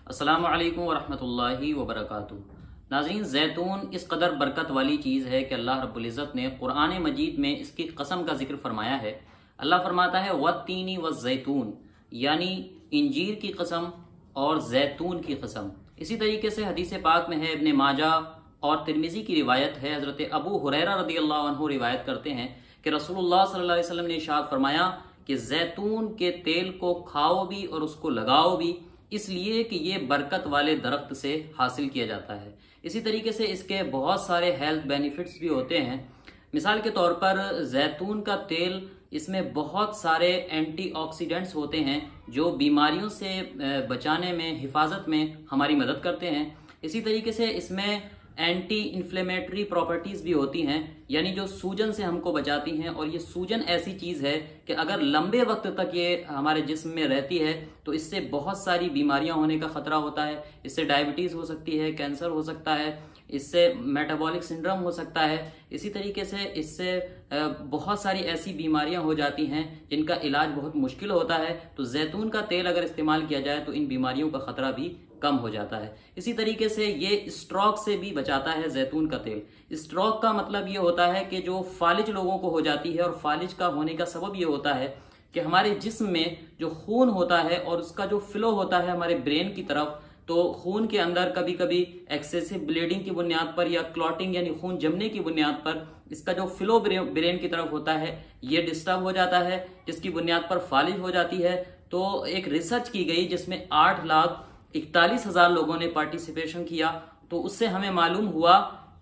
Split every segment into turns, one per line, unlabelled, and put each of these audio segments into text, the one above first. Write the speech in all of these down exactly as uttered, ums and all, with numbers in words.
अस्सलामु अलैकुम वरहमतुल्लाहि वबरकातुहू। नाज़रीन, जैतून इस कदर बरकत वाली चीज़ है कि अल्लाह रब्बुल इज़्ज़त ने कुरान मजीद में इसकी कसम का जिक्र फरमाया है। अल्लाह फरमाता है वत्तीनी व जैतून, यानी इंजीर की कसम और जैतून की कसम। इसी तरीके से हदीस पाक में है, इब्ने माजा और तिरमिज़ी की रिवायत है, हज़रत अबू हुरैरा रदियल्लाहु अन्हु रिवायत करते हैं कि रसूलुल्लाह सल्लल्लाहु अलैहि वसल्लम ने इरशाद फरमाया कि जैतून के तेल को खाओ भी और उसको लगाओ भी, इसलिए कि ये बरकत वाले दरख्त से हासिल किया जाता है। इसी तरीके से इसके बहुत सारे हेल्थ बेनिफिट्स भी होते हैं। मिसाल के तौर पर जैतून का तेल, इसमें बहुत सारे एंटीऑक्सीडेंट्स होते हैं जो बीमारियों से बचाने में, हिफाजत में हमारी मदद करते हैं। इसी तरीके से इसमें एंटी इन्फ्लेमेटरी प्रॉपर्टीज भी होती हैं, यानी जो सूजन से हमको बचाती हैं। और ये सूजन ऐसी चीज है कि अगर लंबे वक्त तक ये हमारे जिस्म में रहती है तो इससे बहुत सारी बीमारियां होने का खतरा होता है। इससे डायबिटीज हो सकती है, कैंसर हो सकता है, इससे मेटाबॉलिक सिंड्रोम हो सकता है। इसी तरीके से इससे बहुत सारी ऐसी बीमारियां हो जाती हैं जिनका इलाज बहुत मुश्किल होता है। तो जैतून का तेल अगर इस्तेमाल किया जाए तो इन बीमारियों का खतरा भी कम हो जाता है। इसी तरीके से ये स्ट्रोक से भी बचाता है जैतून का तेल। स्ट्रोक का मतलब ये होता है कि जो फालिज लोगों को हो जाती है, और फालिज का होने का सबब ये होता है कि हमारे जिस्म में जो खून होता है और उसका जो फ्लो होता है हमारे ब्रेन की तरफ, तो खून के अंदर कभी कभी एक्सेसिव ब्लीडिंग की बुनियाद पर या क्लॉटिंग यानी खून जमने की बुनियाद पर इसका जो फ्लो ब्रेन की तरफ होता है ये डिस्टर्ब हो जाता है, जिसकी बुनियाद पर फालिज हो जाती है। तो एक रिसर्च की गई जिसमें आठ लाख इकतालीस हजार लोगों ने पार्टिसिपेशन किया, तो उससे हमें मालूम हुआ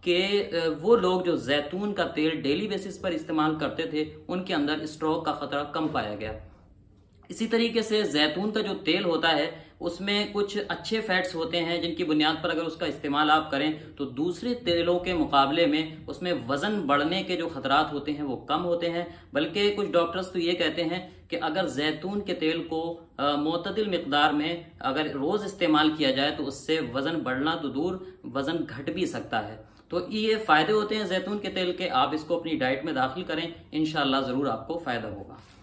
कि वो लोग जो जैतून का तेल डेली बेसिस पर इस्तेमाल करते थे उनके अंदर स्ट्रोक का खतरा कम पाया गया। इसी तरीके से जैतून का जो तेल होता है उसमें कुछ अच्छे फैट्स होते हैं जिनकी बुनियाद पर अगर उसका इस्तेमाल आप करें तो दूसरे तेलों के मुकाबले में उसमें वजन बढ़ने के जो खतरात होते हैं वो कम होते हैं। बल्कि कुछ डॉक्टर्स तो ये कहते हैं कि अगर जैतून के तेल को मोतदिल मिकदार में अगर रोज इस्तेमाल किया जाए तो उससे वजन बढ़ना तो दूर, वजन घट भी सकता है। तो ये फायदे होते हैं जैतून के तेल के। आप इसको अपनी डाइट में दाखिल करें, इंशाल्लाह जरूर आपको फायदा होगा।